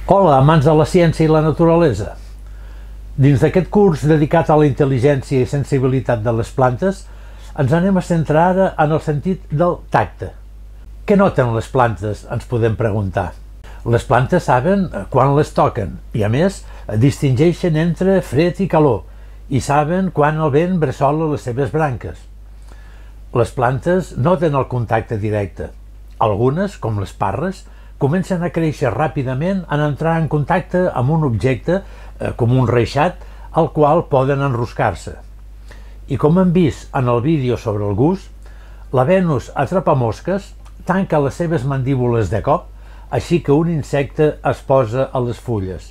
Hola, amants de la ciència i la naturalesa. Dins d'aquest curs dedicat a la intel·ligència i sensibilitat de les plantes, ens anem a centrar ara en el sentit del tacte. Què noten les plantes, ens podem preguntar. Les plantes saben quan les toquen i, a més, distingeixen entre fred i calor i saben quan el vent bressola les seves branques. Les plantes noten el contacte directe. Algunes, com les parres, comencen a créixer ràpidament en entrar en contacte amb un objecte, com un reixat, al qual poden enroscar-se. I com hem vist en el vídeo sobre el gos, la Venus atrapamosques tanca les seves mandíbules de cop, així que un insecte es posa a les fulles.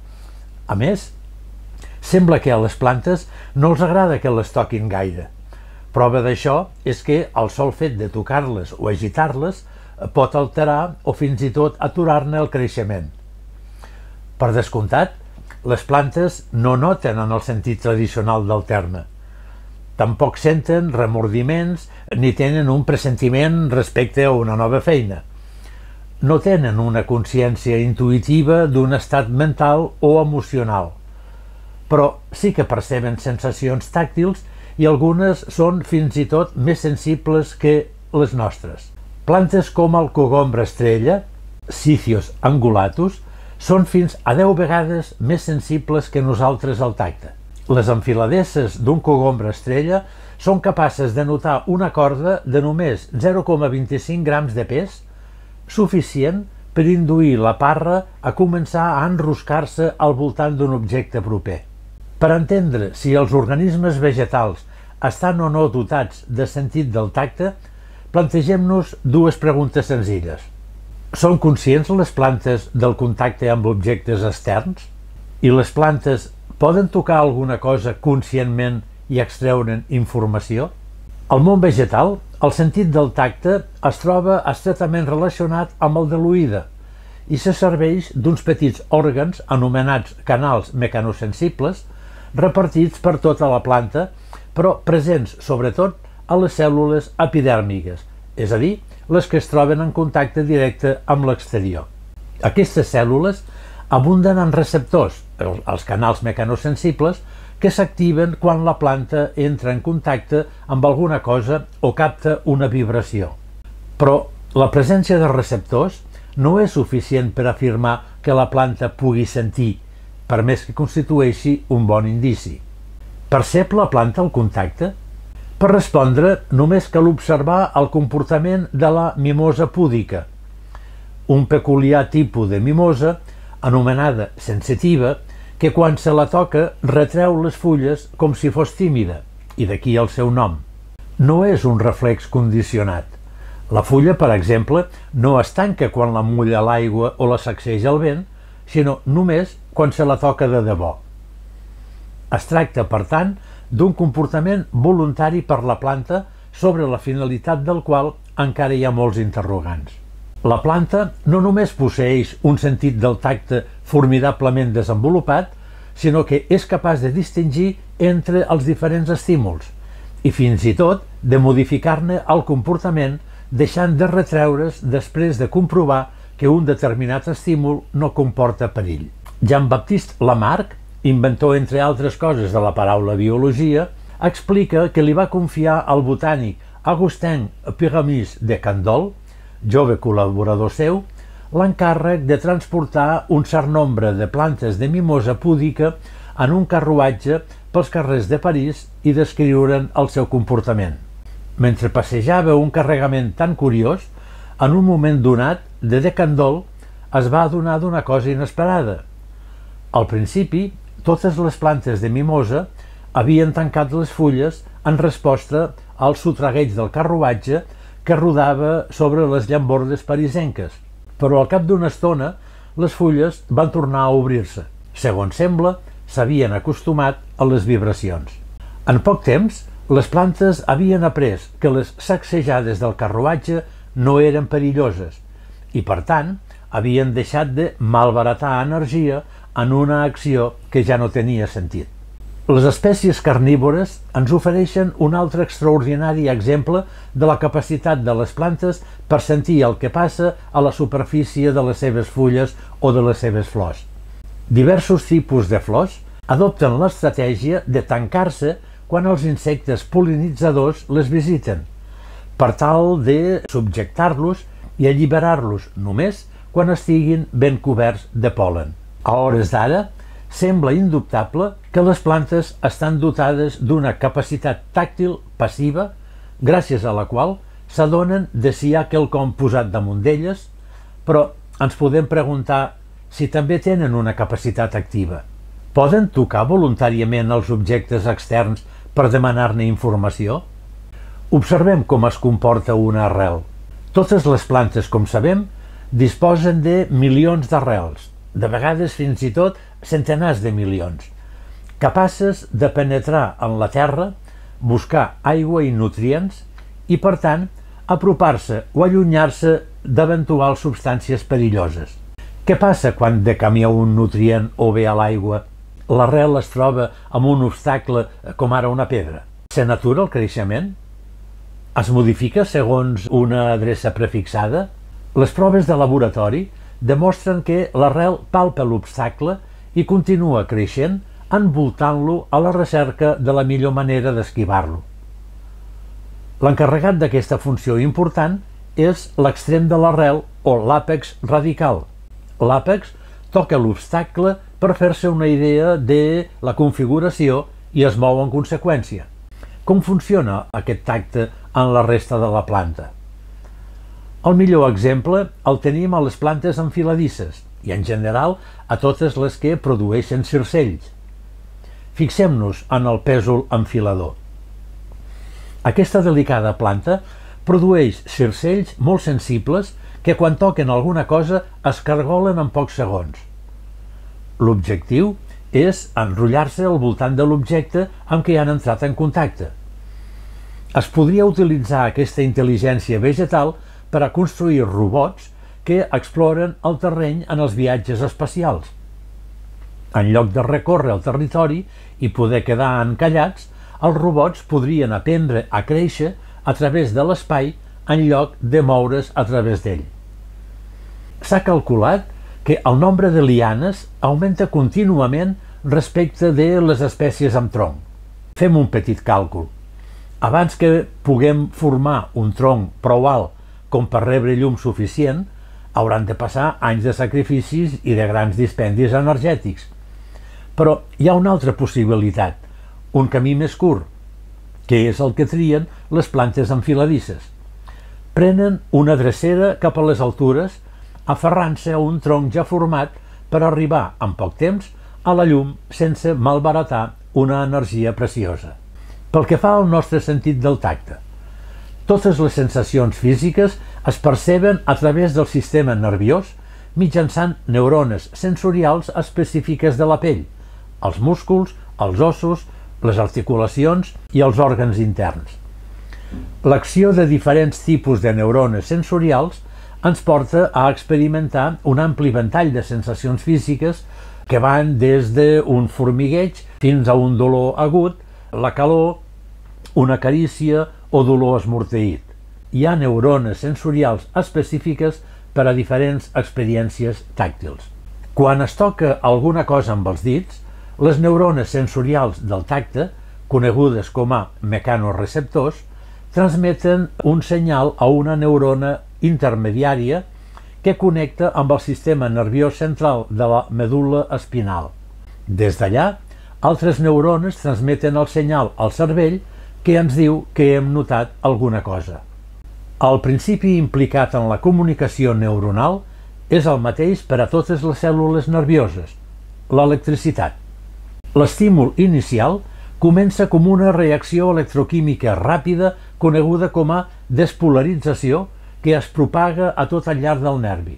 A més, sembla que a les plantes no els agrada que les toquin gaire. Prova d'això és que el sol fet de tocar-les o agitar-les pot alterar o fins i tot aturar-ne el creixement. Per descomptat, les plantes no noten en el sentit tradicional del terme. Tampoc senten remordiments ni tenen un pressentiment respecte a una nova feina. No tenen una consciència intuïtiva d'un estat mental o emocional, però sí que perceben sensacions tàctils i algunes són fins i tot més sensibles que les nostres. Plantes com el cogombre estrella, Sithios angulatus, són fins a 10 vegades més sensibles que nosaltres al tacte. Les enfiladesses d'un cogombre estrella són capaces de notar una corda de només 0,25 grams de pes, suficient per induir la parra a començar a enroscar-se al voltant d'un objecte proper. Per entendre si els organismes vegetals estan o no dotats de sentit del tacte, plantegem-nos dues preguntes senzilles. Són conscients les plantes del contacte amb objectes externs? I les plantes poden tocar alguna cosa conscientment i extreure'n informació? Al món vegetal, el sentit del tacte es troba estretament relacionat amb el de l'oïda i se serveix d'uns petits òrgans anomenats canals mecanosensibles repartits per tota la planta, però presents sobretot a les cèl·lules epidèrmiques, és a dir, les que es troben en contacte directe amb l'exterior. Aquestes cèl·lules abunden en receptors, els canals mecanosensibles, que s'activen quan la planta entra en contacte amb alguna cosa o capta una vibració. Però la presència de receptors no és suficient per afirmar que la planta pugui sentir, per més que constitueixi un bon indici. Percep la planta el contacte? Per respondre, només cal observar el comportament de la mimosa púdica, un peculiar tipus de mimosa, anomenada sensitiva, que quan se la toca retreu les fulles com si fos tímida, i d'aquí el seu nom. No és un reflex condicionat. La fulla, per exemple, no es tanca quan la mulla l'aigua o la sacseja el vent, sinó només quan se la toca de debò. Es tracta, per tant, d'un comportament voluntari per la planta sobre la finalitat del qual encara hi ha molts interrogants. La planta no només posseeix un sentit del tacte formidablement desenvolupat, sinó que és capaç de distingir entre els diferents estímuls i fins i tot de modificar-ne el comportament deixant de retreure's després de comprovar que un determinat estímul no comporta perill. Jean-Baptiste Lamarck, inventor, entre altres coses, de la paraula biologia, explica que li va confiar al botànic Augustin Pyramus de Candolle, jove col·laborador seu, l'encàrrec de transportar un cert nombre de plantes de mimosa púdica en un carruatge pels carrers de París i descriure'n el seu comportament. Mentre passejava un carregament tan curiós, en un moment donat, de Candolle es va adonar d'una cosa inesperada. Al principi, totes les plantes de mimosa havien tancat les fulles en resposta al sotragueig del carruatge que rodava sobre les llambordes parisenques, però al cap d'una estona les fulles van tornar a obrir-se. Segons sembla, s'havien acostumat a les vibracions. En poc temps, les plantes havien après que les sacsejades del carruatge no eren perilloses i, per tant, havien deixat de malbaratar energia en una acció que ja no tenia sentit. Les espècies carnívores ens ofereixen un altre extraordinari exemple de la capacitat de les plantes per sentir el que passa a la superfície de les seves fulles o de les seves flors. Diversos tipus de flors adopten l'estratègia de tancar-se quan els insectes pol·linitzadors les visiten, per tal de subjectar-los i alliberar-los només quan estiguin ben coberts de pol·len. A hores d'ara, sembla indubtable que les plantes estan dotades d'una capacitat tàctil passiva, gràcies a la qual s'adonen de si hi ha quelcom posat damunt d'elles, però ens podem preguntar si també tenen una capacitat activa. Poden tocar voluntàriament els objectes externs per demanar-ne informació? Observem com es comporta una arrel. Totes les plantes, com sabem, disposen de milions d'arrels, de vegades fins i tot centenars de milions, capaces de penetrar en la terra, buscar aigua i nutrients i, per tant, apropar-se o allunyar-se d'eventuals substàncies perilloses. Què passa quan de camí a un nutrient o bé a l'aigua l'arrel es troba amb un obstacle com ara una pedra? S'atura el creixement? Es modifica segons una adreça prefixada? Les proves de laboratori demostren que l'arrel palpa l'obstacle i continua creixent, envoltant-lo a la recerca de la millor manera d'esquivar-lo. L'encarregat d'aquesta funció important és l'extrem de l'arrel o l'àpex radical. L'àpex toca l'obstacle per fer-se una idea de la configuració i es mou en conseqüència. Com funciona aquest tacte en la resta de la planta? El millor exemple el tenim a les plantes enfiladisses i, en general, a totes les que produeixen circells. Fixem-nos en el pèsol enfilador. Aquesta delicada planta produeix circells molt sensibles que, quan toquen alguna cosa, es cargolen en pocs segons. L'objectiu és enrotllar-se al voltant de l'objecte amb què han entrat en contacte. Es podria utilitzar aquesta intel·ligència vegetal per a construir robots que exploren el terreny en els viatges espacials. En lloc de recórrer el territori i poder quedar encallats, els robots podrien aprendre a créixer a través de l'espai en lloc de moure's a través d'ell. S'ha calculat que el nombre de lianes augmenta contínuament respecte de les espècies amb tronc. Fem un petit càlcul. Abans que puguem formar un tronc prou alt com per rebre llum suficient, hauran de passar anys de sacrificis i de grans dispendis energètics. Però hi ha una altra possibilitat, un camí més curt, que és el que trien les plantes enfiladisses. Prenen una drecera cap a les altures, aferrant-se a un tronc ja format per arribar en poc temps a la llum sense malbaratar una energia preciosa. Pel que fa al nostre sentit del tacte, totes les sensacions físiques es perceben a través del sistema nerviós mitjançant neurones sensorials específiques de la pell, els músculs, els ossos, les articulacions i els òrgans interns. L'acció de diferents tipus de neurones sensorials ens porta a experimentar un ampli ventall de sensacions físiques que van des d'un formigueig fins a un dolor agut, la calor, una carícia o dolor esmorteït. Hi ha neurones sensorials específiques per a diferents experiències tàctils. Quan es toca alguna cosa amb els dits, les neurones sensorials del tacte, conegudes com a mecanoreceptors, transmeten un senyal a una neurona intermediària que connecta amb el sistema nerviós central de la medul·la espinal. Des d'allà, altres neurones transmeten el senyal al cervell que ens diu que hem notat alguna cosa. El principi implicat en la comunicació neuronal és el mateix per a totes les cèl·lules nervioses, l'electricitat. L'estímul inicial comença com una reacció electroquímica ràpida coneguda com a despolarització que es propaga a tot el llarg del nervi.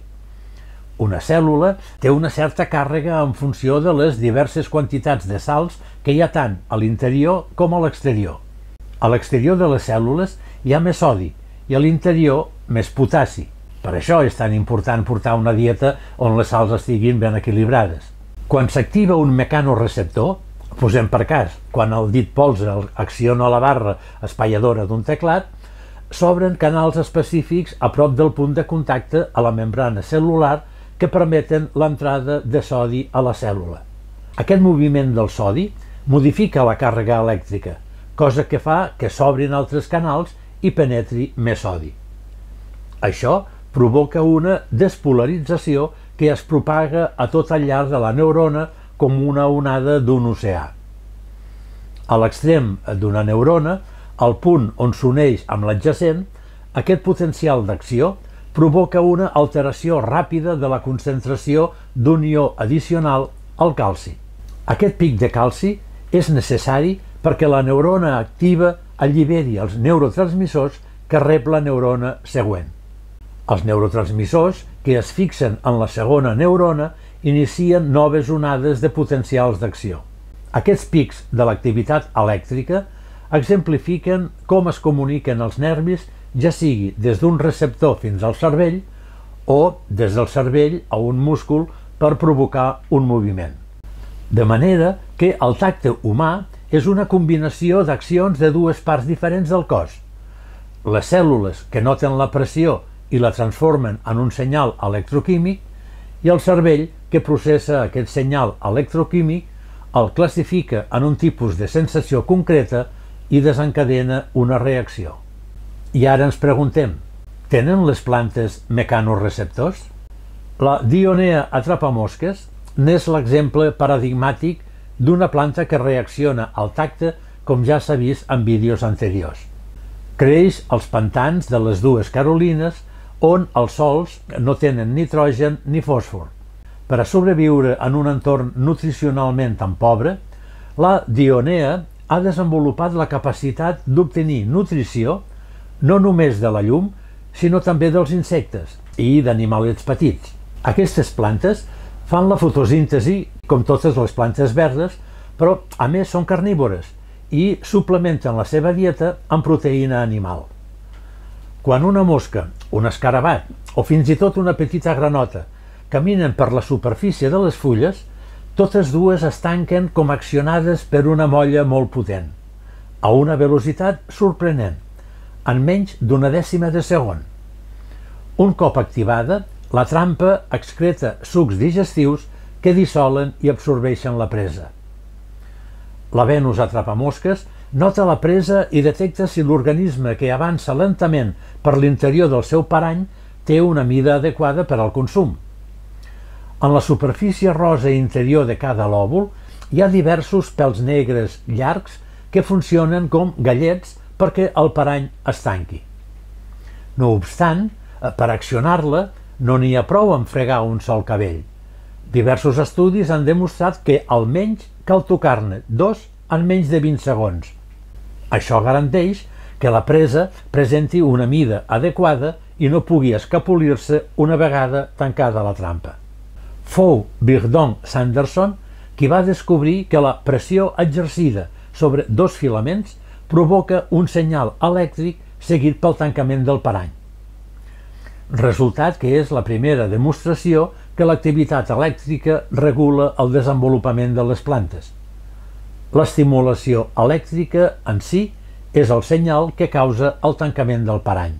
Una cèl·lula té una certa càrrega en funció de les diverses quantitats de sals que hi ha tant a l'interior com a l'exterior. A l'exterior de les cèl·lules hi ha més sodi i a l'interior més potassi. Per això és tan important portar una dieta on les sals estiguin ben equilibrades. Quan s'activa un mecanoreceptor, Posem per cas, quan el dit polze acciona la barra espaiadora d'un teclat, s'obren canals específics a prop del punt de contacte a la membrana cel·lular que permeten l'entrada de sodi a la cèl·lula. Aquest moviment del sodi modifica la càrrega elèctrica, cosa que fa que s'obrin altres canals i penetri més sodi. Això provoca una despolarització que es propaga a tot el llarg de la neurona com una onada d'un oceà. A l'extrem d'una neurona, al punt on s'uneix amb l'adjacent, aquest potencial d'acció provoca una alteració ràpida de la concentració d'un ió addicional al calci. Aquest pic de calci és necessari perquè la neurona activa alliberi els neurotransmissors que rep la neurona següent. Els neurotransmissors que es fixen en la segona neurona inicien noves onades de potencials d'acció. Aquests pics de l'activitat elèctrica exemplifiquen com es comuniquen els nervis, ja sigui des d'un receptor fins al cervell o des del cervell a un múscul per provocar un moviment. De manera que el tacte humà és una combinació d'accions de dues parts diferents del cos. Les cèl·lules que noten la pressió i la transformen en un senyal electroquímic i el cervell que processa aquest senyal electroquímic, el classifica en un tipus de sensació concreta i desencadena una reacció. I ara ens preguntem, tenen les plantes mecanoreceptors? La Dionea atrapamosques n'és l'exemple paradigmàtic d'una planta que reacciona al tacte, com ja s'ha vist en vídeos anteriors. Creix als pantans de les dues Carolines, on els sòls no tenen nitrogen ni fòsfor. Per a sobreviure en un entorn nutricionalment tan pobre, la Dionea ha desenvolupat la capacitat d'obtenir nutrició no només de la llum, sinó també dels insectes i d'animalets petits. Aquestes plantes fan la fotosíntesi, com totes les plantes verdes, però a més són carnívores i suplementen la seva dieta amb proteïna animal. Quan una mosca, un escarabat o fins i tot una petita granota caminen per la superfície de les fulles, totes dues es tanquen com accionades per una molla molt potent, a una velocitat sorprenent, en menys d'una dècima de segon. Un cop activada, la trampa excreta sucs digestius que dissolen i absorbeixen la presa. La Venus atrapamosques nota la presa i detecta si l'organisme que avança lentament per l'interior del seu parany té una mida adequada per al consum. En la superfície rosa interior de cada lòbul hi ha diversos pèls negres llargs que funcionen com gallets perquè el parany es tanqui. No obstant, per accionar-la no n'hi ha prou en fregar un sol cabell. Diversos estudis han demostrat que almenys cal tocar-ne 2 en menys de 20 segons. Això garanteix que la presa presenti una mida adequada i no pugui escapolir-se una vegada tancada la trampa. Fou Burdon Sanderson qui va descobrir que la pressió exercida sobre 2 filaments provoca un senyal elèctric seguit pel tancament del parany. Resultat que és la primera demostració que l'activitat elèctrica regula el desenvolupament de les plantes. L'estimulació elèctrica en si és el senyal que causa el tancament del parany.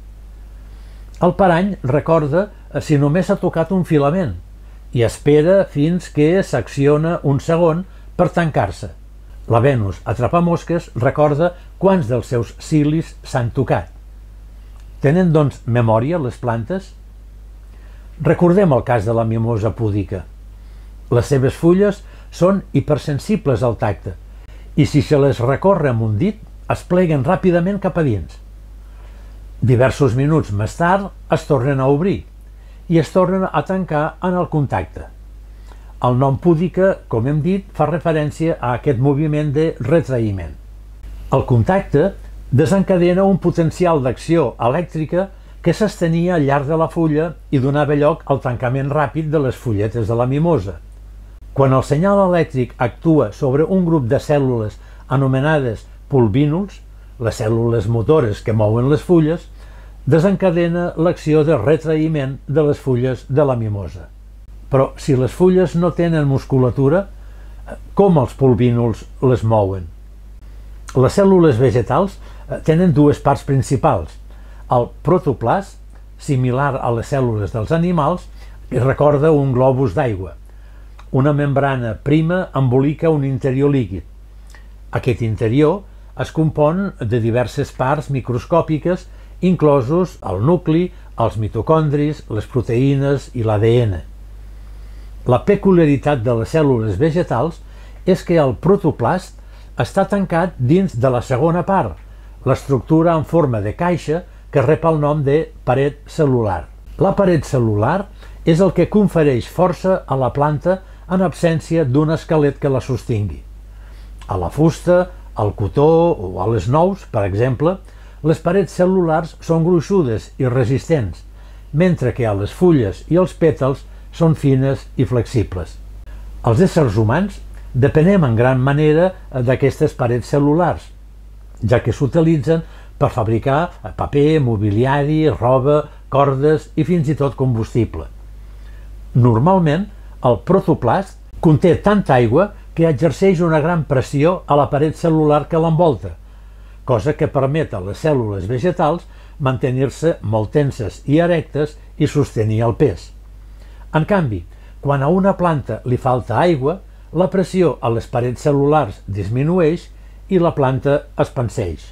El parany recorda si només ha tocat un filament i espera fins que s'acciona un segon per tancar-se. La Venus atrapamosques recorda quants dels seus cilis s'han tocat. Tenen, doncs, memòria les plantes? Recordem el cas de la mimosa púdica. Les seves fulles són hipersensibles al tacte i si se les recorre amb un dit es pleguen ràpidament cap a dins. Diversos minuts més tard es tornen a obrir i es tornen a tancar en el contacte. El nom púdica, com hem dit, fa referència a aquest moviment de retraïment. El contacte desencadena un potencial d'acció elèctrica que s'estenia al llarg de la fulla i donava lloc al tancament ràpid de les fulletes de la mimosa. Quan el senyal elèctric actua sobre un grup de cèl·lules anomenades pulvínuls, les cèl·lules motores que mouen les fulles, desencadena l'acció de retraïment de les fulles de la mimosa. Però si les fulles no tenen musculatura, Com els pulvínuls les mouen? Les cèl·lules vegetals tenen dues parts principals. El protoplast, similar a les cèl·lules dels animals, i recorda un globus d'aigua. Una membrana prima embolica un interior líquid. Aquest interior es compon de diverses parts microscòpiques, inclosos el nucli, els mitocondris, les proteïnes i l'ADN. La peculiaritat de les cèl·lules vegetals és que el protoplast està tancat dins de la segona part, l'estructura en forma de caixa que rep el nom de paret cel·lular. La paret cel·lular és el que confereix força a la planta en absència d'un esquelet que la sostingui. A la fusta, al cotó o a les nous, per exemple, les parets cel·lulars són gruixudes i resistents, mentre que a les fulles i els pètals són fines i flexibles. Els éssers humans depenem en gran manera d'aquestes parets cel·lulars, ja que s'utilitzen per fabricar paper, mobiliari, roba, cordes i fins i tot combustible. Normalment, el protoplast conté tanta aigua que exerceix una gran pressió a la paret cel·lular que l'envolta, cosa que permet a les cèl·lules vegetals mantenir-se molt tenses i erectes i sostenir el pes. En canvi, quan a una planta li falta aigua, la pressió a les parets cel·lulars disminueix i la planta es panseix.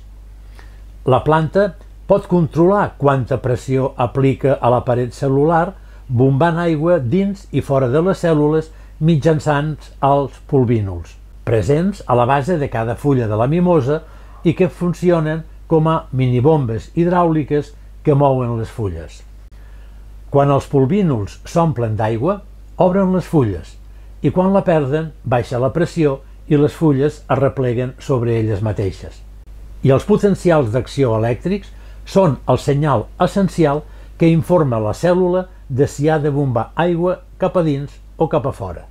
La planta pot controlar quanta pressió aplica a la paret cel·lular bombant aigua dins i fora de les cèl·lules mitjançant els pulvínuls, presents a la base de cada fulla de la mimosa i que funcionen com a minibombes hidràuliques que mouen les fulles. Quan els pulvínuls s'omplen d'aigua, obren les fulles i quan la perden, baixa la pressió i les fulles es repleguen sobre elles mateixes. I els potencials d'acció elèctrics són el senyal essencial que informa la cèl·lula de si ha de bombar aigua cap a dins o cap a fora.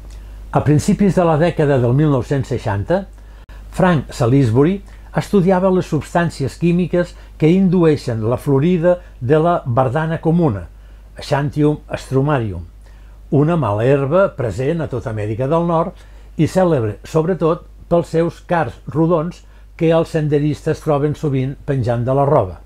A principis de la dècada del 1960, Frank Salisbury estudiava les substàncies químiques que indueixen la florida de la bardana comuna, Xanthium strumarium, una mala herba present a tota Amèrica del Nord i cèlebre sobretot pels seus cards rodons que els senderistes troben sovint penjant de la roba.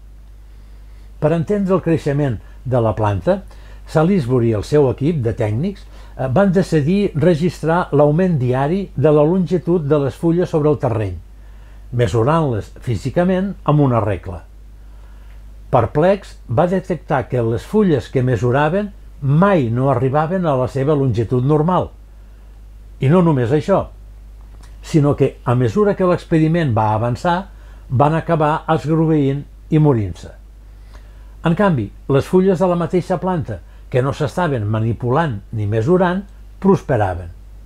Per entendre el creixement de la planta, Salisbury i el seu equip de tècnics van decidir registrar l'augment diari de la longitud de les fulles sobre el terreny, mesurant-les físicament amb una regla. Perplex, va detectar que les fulles que mesuraven mai no arribaven a la seva longitud normal. I no només això, sinó que a mesura que l'experiment va avançar, van acabar esgrogueint i morint-se. En canvi, les fulles de la mateixa planta que no s'estaven manipulant ni mesurant, prosperaven.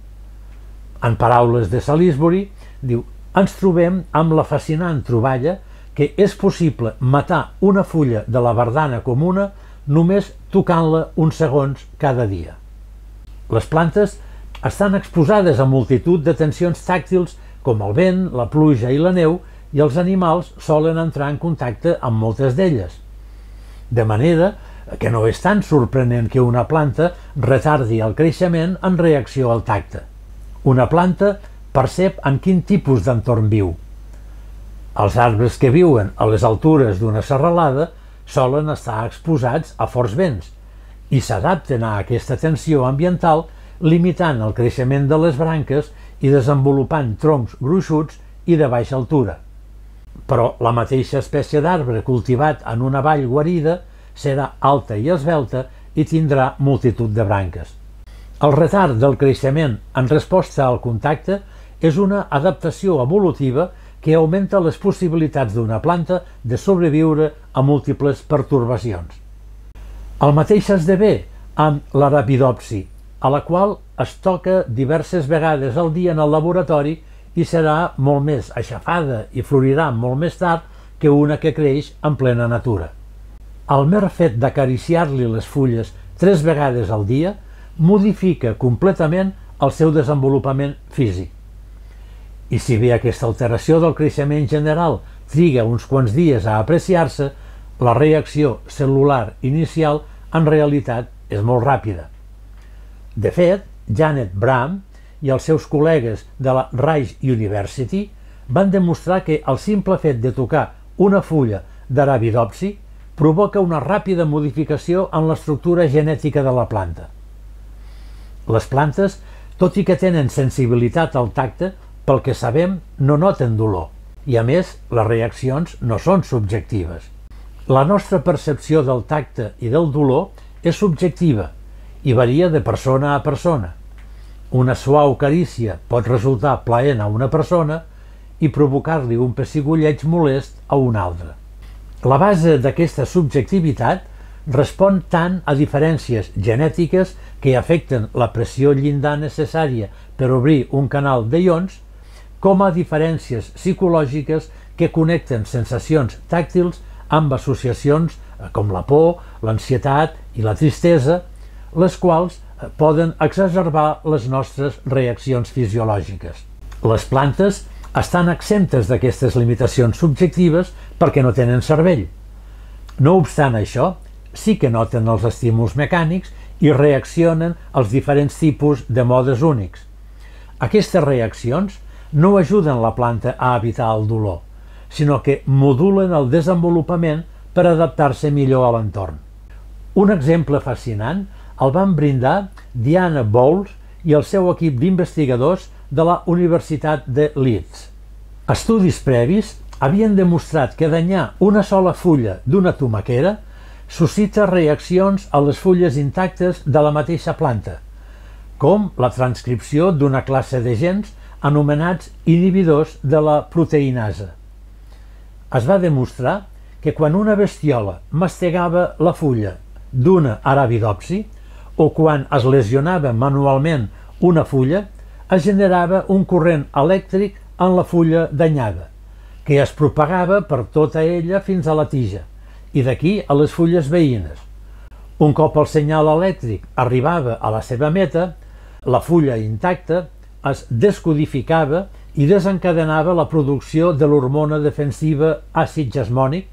En paraules de Salisbury, diu: ens trobem amb la fascinant troballa que és possible matar una fulla de la bardana comuna només tocant-la uns segons cada dia. Les plantes estan exposades a multitud de tensions tàctils com el vent, la pluja i la neu, i els animals solen entrar en contacte amb moltes d'elles. De manera que no és tan sorprenent que una planta retardi el creixement en reacció al tacte. Una planta percep en quin tipus d'entorn viu. Els arbres que viuen a les altures d'una serralada solen estar exposats a forts vents i s'adapten a aquesta tensió ambiental limitant el creixement de les branques i desenvolupant troncs gruixuts i de baixa altura. Però la mateixa espècie d'arbre cultivat en una vall guarida serà alta i esvelta i tindrà multitud de branques. El retard del creixement en resposta al contacte és una adaptació evolutiva que augmenta les possibilitats d'una planta de sobreviure a múltiples pertorbacions. El mateix esdevé amb l'arabidopsi, a la qual es toca diverses vegades al dia en el laboratori i serà molt més aixafada i florirà molt més tard que una que creix en plena natura. El mer fet d'acariciar-li les fulles 3 vegades al dia modifica completament el seu desenvolupament físic. I si bé aquesta alteració del creixement general triga uns quants dies a apreciar-se, la reacció cel·lular inicial en realitat és molt ràpida. De fet, Janet Bram i els seus col·legues de la Rice University van demostrar que el simple fet de tocar una fulla d'Arabidopsi provoca una ràpida modificació en l'estructura genètica de la planta. Les plantes, tot i que tenen sensibilitat al tacte, pel que sabem, no noten dolor, i a més, les reaccions no són subjectives. La nostra percepció del tacte i del dolor és subjectiva i varia de persona a persona. Una suau carícia pot resultar plaent a una persona i provocar-li un pessigolleig molest a una altra. La base d'aquesta subjectivitat respon tant a diferències genètiques que afecten la pressió llindar necessària per obrir un canal de ions, com a diferències psicològiques que connecten sensacions tàctils amb associacions com la por, l'ansietat i la tristesa, les quals poden exacerbar les nostres reaccions fisiològiques. Les plantes estan exemptes d'aquestes limitacions subjectives perquè no tenen cervell. No obstant això, sí que noten els estímuls mecànics i reaccionen als diferents tipus de modes únics. Aquestes reaccions no ajuden la planta a evitar el dolor, sinó que modulen el desenvolupament per adaptar-se millor a l'entorn. Un exemple fascinant el van brindar Diana Bowles i el seu equip d'investigadors de la Universitat de Leeds. Estudis previs havien demostrat que danyar una sola fulla d'una tomaquera suscita reaccions a les fulles intactes de la mateixa planta, com la transcripció d'una classe de gens anomenats inhibidors de la proteinasa. Es va demostrar que quan una bestiola mastegava la fulla d'una Arabidopsi o quan es lesionava manualment una fulla, es generava un corrent elèctric en la fulla danyada, que es propagava per tota ella fins a la tija, i d'aquí a les fulles veïnes. Un cop el senyal elèctric arribava a la seva meta, la fulla intacta es descodificava i desencadenava la producció de l'hormona defensiva àcid jasmònic.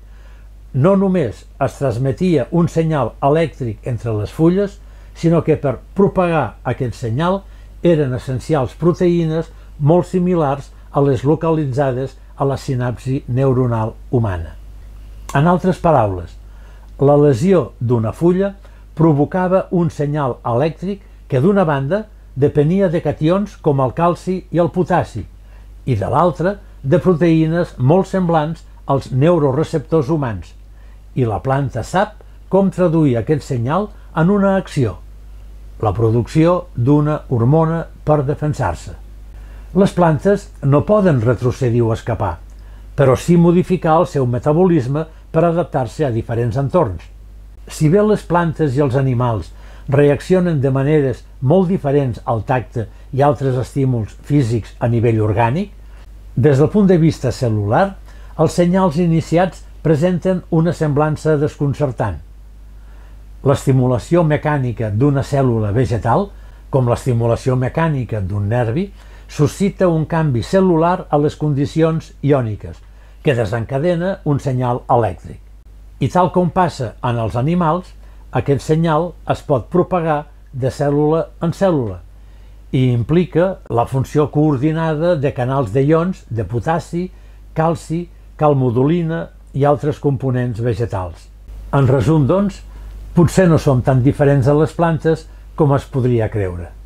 No només es transmetia un senyal elèctric entre les fulles, sinó que per propagar aquest senyal eren essencials proteïnes molt similars a les localitzades a la sinapsi neuronal humana. En altres paraules, la lesió d'una fulla provocava un senyal elèctric que d'una banda depenia de cations com el calci i el potassi i de l'altra de proteïnes molt semblants als neuroreceptors humans, i la planta sap com traduir aquest senyal en una acció, la producció d'una hormona per defensar-se. Les plantes no poden retrocedir o escapar, però sí modificar el seu metabolisme per adaptar-se a diferents entorns. Si bé les plantes i els animals reaccionen de maneres molt diferents al tacte i altres estímuls físics a nivell orgànic, des del punt de vista cel·lular, els senyals iniciats presenten una semblança desconcertant. L'estimulació mecànica d'una cèl·lula vegetal, com l'estimulació mecànica d'un nervi, suscita un canvi cel·lular a les condicions iòniques, que desencadena un senyal elèctric. I tal com passa en els animals, aquest senyal es pot propagar de cèl·lula en cèl·lula i implica la funció coordinada de canals de ions de potassi, calci, calmodulina i altres components vegetals. En resum, doncs, potser no som tan diferents a les plantes com es podria creure.